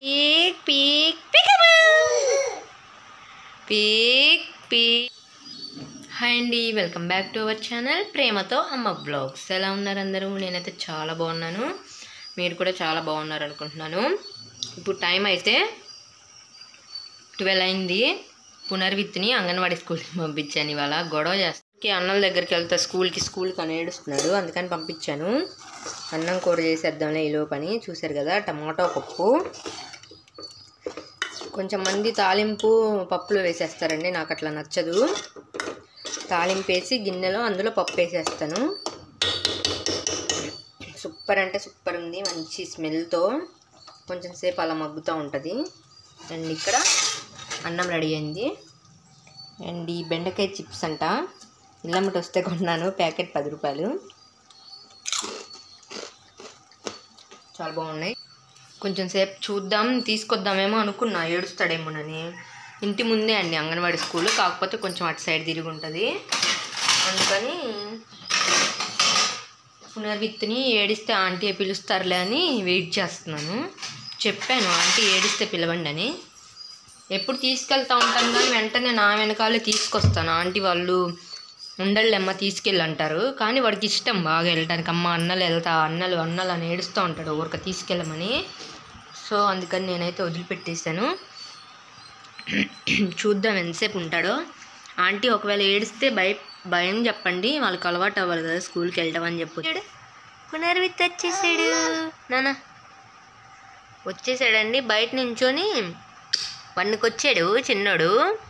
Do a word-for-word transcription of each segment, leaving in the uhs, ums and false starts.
Peak peek peekaboo peek peek. Hi అండి, welcome back to our channel ప్రేమతో అమ్మ blogs. ఎలా ఉన్నారు అందరూ? నేనైతే చాలా బాగున్నాను, మీరు కూడా చాలా బాగున్నారు అనుకుంటున్నాను. ఇప్పుడు టైం అయితే ట్వెల్వ్ అయింది. పునర్విత్ని అంగన్వాడీ స్కూల్కి పంపించాను. ఇవాళ గొడవ చేస్తాకి అన్నం దగ్గరికి వెళ్తా స్కూల్కి స్కూల్కి అని ఏడుస్తున్నాడు, అందుకని పంపించాను. అన్నం కూర చేసేద్దాంలే ఈలో పని. చూసారు కదా, టమాటో పప్పు. కొంచెం మంది తాలింపు పప్పులో వేసేస్తారండి, నాకు అట్లా నచ్చదు. తాలింపు వేసి గిన్నెలో అందులో పప్పు వేసేస్తాను. సూపర్ అంటే సూపర్ ఉంది, మంచి స్మెల్తో కొంచెం సేపు అలా మగ్గుతూ ఉంటుంది. అండ్ ఇక్కడ అన్నం రెడీ అయింది. అండ్ ఈ బెండకాయ చిప్స్ అంట, ఇల్లమ్మటి వస్తే కొన్నాను, ప్యాకెట్ పది రూపాయలు. చాలా బాగున్నాయి. కొంచెం సేపు చూద్దాం, తీసుకొద్దామేమో అనుకున్నా, ఏడుస్తాడేమోనని. ఇంటి ముందే అండి అంగన్వాడీ స్కూల్, కాకపోతే కొంచెం అటు సైడ్ తిరిగి ఉంటుంది. అందుకని పునర్విత్ని ఏడిస్తే ఆంటీ పిలుస్తారులే అని వెయిట్ చేస్తున్నాను. చెప్పాను ఆంటీ ఏడిస్తే పిలవండి అని. ఎప్పుడు తీసుకెళ్తూ ఉంటాను కానీ వెంటనే నా వెనకాలే తీసుకొస్తాను. ఆంటీ వాళ్ళు ఉండళ్ళమ్మ తీసుకెళ్ళి అంటారు, కానీ వాడికి ఇష్టం బాగా వెళ్ళటానికి. అమ్మ అన్నలు వెళ్తా, అన్నలు అన్నలు అని ఏడుస్తూ ఉంటాడు ఊరిక తీసుకెళ్ళమని. సో అందుకని నేనైతే వదిలిపెట్టేశాను. చూద్దాం ఎంతసేపు ఉంటాడో. ఆంటీ ఒకవేళ ఏడిస్తే భయ భయం చెప్పండి, వాళ్ళకి అలవాటు అవ్వాలి కదా స్కూల్కి వెళ్ళటం అని చెప్పాడు. పునర్విత్ వచ్చేసాడు నాన్న, వచ్చేసాడండి. బయట నించొని పన్నుకొచ్చాడు చిన్నోడు.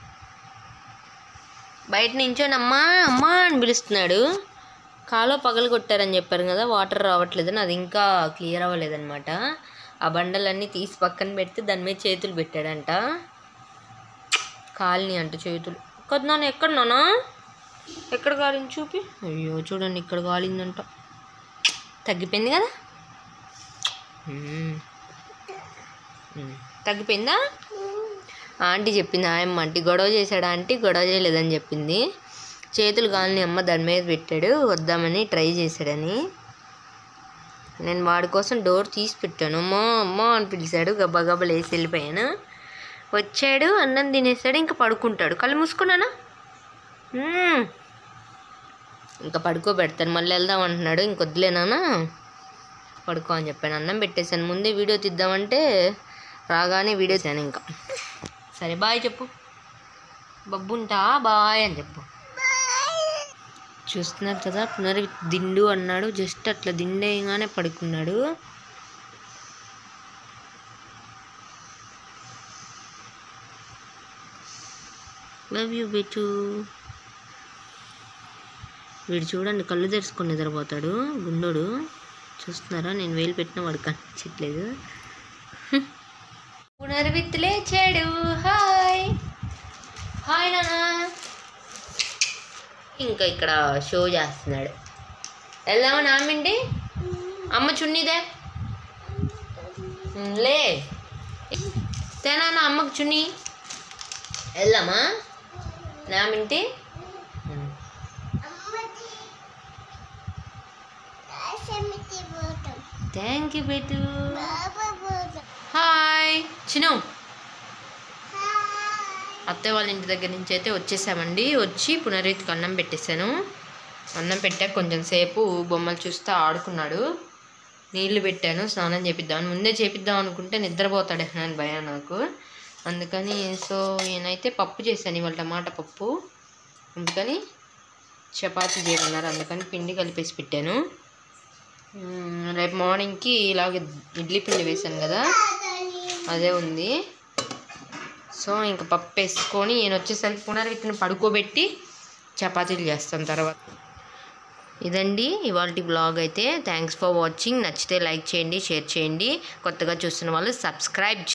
బయట నించొని అమ్మా అమ్మా అని పిలుస్తున్నాడు. కాలో పగలు కొట్టారని చెప్పారు కదా, వాటర్ రావట్లేదని, అది ఇంకా క్లియర్ అవ్వలేదన్నమాట. ఆ బండలన్నీ తీసి పక్కన పెడితే దాని మీద చేతులు పెట్టాడంట. కాలిని అంట చేతులు. కదా నాన్న, ఎక్కడ నాన్న, ఎక్కడ కాలింది చూపి. అయ్యో చూడండి, ఇక్కడ కాలిందంట. తగ్గిపోయింది కదా, తగ్గిపోయిందా? ఆంటీ చెప్పింది, ఆయమ్మ ఆంటీ గొడవ చేశాడా ఆంటీ, గొడవ చేయలేదని చెప్పింది. చేతులు కాలిని అమ్మ దాని మీద పెట్టాడు, వద్దామని ట్రై చేశాడని. నేను వాడి కోసం డోర్ తీసి పెట్టాను. అమ్మా అమ్మా అని పిలిచాడు, గబ్బా గబ్బలు వేసి వెళ్ళిపోయాను. వచ్చాడు, అన్నం తినేసాడు, ఇంకా పడుకుంటాడు. కళ్ళు మూసుకున్నానా, ఇంకా పడుకోబెడతాను. మళ్ళీ వెళ్దాం అంటున్నాడు, ఇంకొద్దులేనా పడుకో అని చెప్పాను. అన్నం పెట్టేశాను. ముందే వీడియో తీద్దామంటే రాగానే వీడియో తీసాను. ఇంకా సరే బాయ్ చెప్పు, బబ్బుంటా బాయ్ అని చెప్పు. చూస్తున్నారు కదా, పునర్విత్ దిండు అన్నాడు, జస్ట్ అట్లా దిండేయగానే పడుకున్నాడు. లవ్ యూ బెటు. వీడు చూడండి, కళ్ళు తెరుచుకొని నిద్రపోతాడు గుండోడు. చూస్తున్నారా, నేను వేలు పెట్టినా వాడు కనిపించట్లేదు. పునర్విత్ లేచాడు. హాయ్ హాయ్ నాన్న. ఇంకా ఇక్కడ షో చేస్తున్నాడు. వెళ్దామా నామింటి, అమ్మ చున్నీదే లే తేనా అమ్మకు చున్నీ. వెళ్దామా నామింటి. థ్యాంక్ యూ బేటు. హాయ్ చిను. అత్తయ్య వాళ్ళ ఇంటి దగ్గర నుంచి అయితే వచ్చేసామండి. వచ్చి పునర్విత్కి అన్నం పెట్టేశాను. అన్నం పెట్టాక కొంచెం సేపు బొమ్మలు చూస్తూ ఆడుకున్నాడు. నీళ్లు పెట్టాను, స్నానం చేపిద్దామని. ముందే చేపిద్దాం అనుకుంటే నిద్రపోతాడు అని భయం నాకు, అందుకని. సో నేనైతే పప్పు చేశాను ఇవాళ, టమాటా పప్పు. అందుకని చపాతీ చేయమన్నారు, అందుకని పిండి కలిపేసి పెట్టాను. రేపు మార్నింగ్కి ఇలాగ ఇడ్లీ పిండి వేసాను కదా, అదే ఉంది. సో ఇంకా పప్పు వేసుకొని నేను వచ్చేసరికి పునర్విత్ని పడుకోబెట్టి చపాతీలు చేస్తాను తర్వాత. ఇదండి ఇవాల్టి బ్లాగ్ అయితే. Thanks for watching. నచ్చితే లైక్ చేయండి, షేర్ చేయండి. కొత్తగా చూస్తున్న వాళ్ళు సబ్స్క్రైబ్